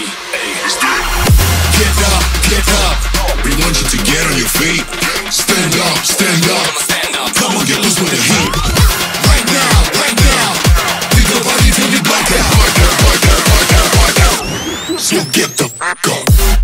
Get up, get up. We want you to get on your feet. Stand up, stand up. Come on, get loose with the heat. Right now, right now. Think about it till you black out. So get the fuck up.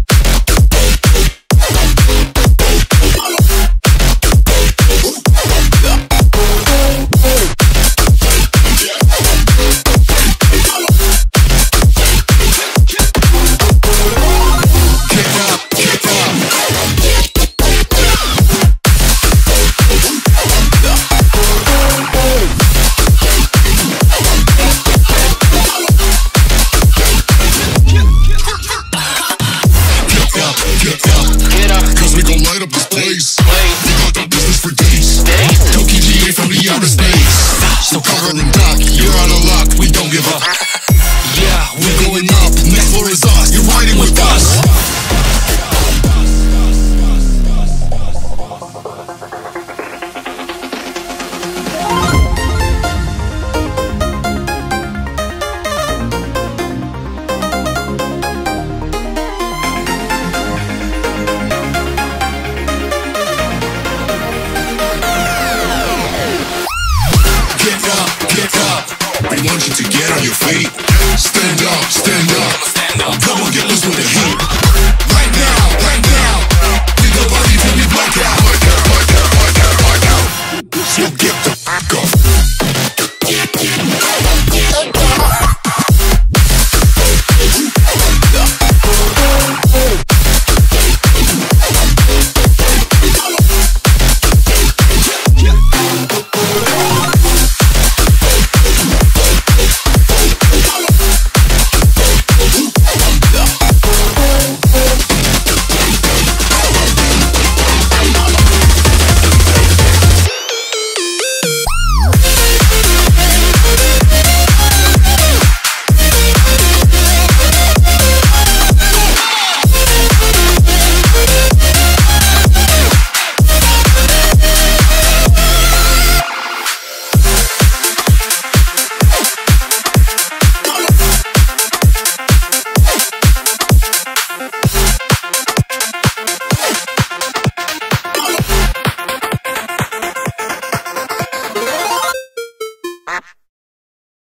So cover and duck, you're out of luck, we don't give up. Yeah, we're going up, next floor is us, you're riding with us. Get up, we want you to get on your feet.